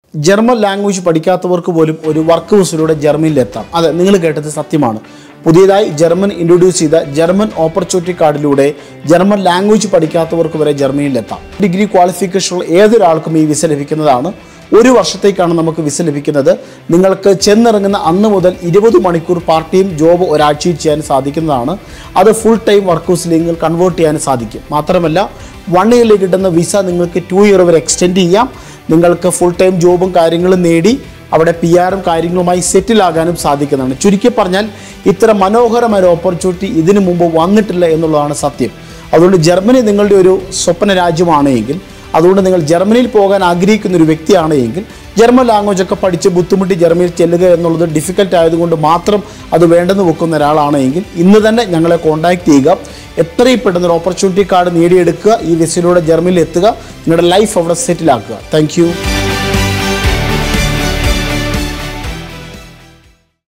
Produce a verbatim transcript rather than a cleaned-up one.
German language പഠിക്കാത്തവർക്ക് പോലും ഒരു work വിസയിലൂടെ ജർമ്മനിയിലെത്താം. അതെ, നിങ്ങൾ കേട്ടത് സത്യമാണ്. പുതിയതായി ജർമ്മൻ ഇൻട്രൊഡ്യൂസ് ചെയ്ത ജർമ്മൻ ഓപ്പർച്യൂണിറ്റി കാർഡിലൂടെ ജർമ്മൻ ലാംഗ്വേജ് പഠിക്കാത്തവർക്ക് വരെ ജർമ്മനിയിലെത്താം. ഡിഗ്രി ക്വാളിഫിക്കേഷനുള്ള ഏതൊരാൾക്കും ഈ വിസ ലഭിക്കുന്നതാണ്. ഒരു വർഷത്തേക്കാണ് നമുക്ക് വിസ ലഭിക്കുന്നത്. നിങ്ങൾക്ക് ചെന്നിറങ്ങുന്ന അന്ന് മുതൽ ഇരുപത് മണിക്കൂർ പാർട്ട് ടൈം ജോബ് ഒരാഴ്ചയിൽ ചെയ്യാൻ സാധിക്കുന്നതാണ്. അത് ഫുൾ ടൈം വർക്ക് വിസയിലേക്ക് കൺവേർട്ട് ചെയ്യാൻ സാധിക്കും. മാത്രമല്ല, വൺ ഇയറിൽ കിട്ടുന്ന വിസ നിങ്ങൾക്ക് ടു ഇയർ വരെ എക്സ്റ്റെൻഡ് ചെയ്യാം. നിങ്ങൾക്ക് ഫുൾ ടൈം ജോബും കാര്യങ്ങളും നേടി അവിടെ പി ആറും കാര്യങ്ങളുമായി സെറ്റിൽ ആകാനും സാധിക്കുന്നതാണ്. ചുരുക്കി പറഞ്ഞാൽ ഇത്ര മനോഹരമായ ഒരു ഓപ്പർച്യൂണിറ്റി ഇതിനു മുമ്പ് വന്നിട്ടില്ല എന്നുള്ളതാണ് സത്യം. അതുകൊണ്ട് ജർമ്മനി നിങ്ങളുടെ ഒരു സ്വപ്ന രാജ്യമാണ് എങ്കിൽ, അതുകൊണ്ട് നിങ്ങൾ ജർമ്മനിയിൽ പോകാൻ ആഗ്രഹിക്കുന്ന ഒരു വ്യക്തിയാണ് എങ്കിൽ, ജർമ്മൻ ലാംഗ്വേജ് ഒക്കെ പഠിച്ച് ബുദ്ധിമുട്ടി ജർമ്മനിയിൽ ചെല്ലുക എന്നുള്ളത് ഡിഫിക്കൽട്ട് ആയതുകൊണ്ട് മാത്രം അത് വേണ്ടെന്ന് വെക്കുന്ന ഒരാളാണ് എങ്കിൽ ഇന്ന് തന്നെ ഞങ്ങളെ കോൺടാക്റ്റ് ചെയ്യുക. എത്രയും പെട്ടെന്ന് ഒരു ഓപ്പർച്യൂണിറ്റി കാർഡ് നേടിയെടുക്കുക. ഈ വിസയിലൂടെ ജർമ്മനിയിൽ എത്തുക. നിങ്ങളുടെ ലൈഫ് അവിടെ സെറ്റിലാക്കുക. Thank you.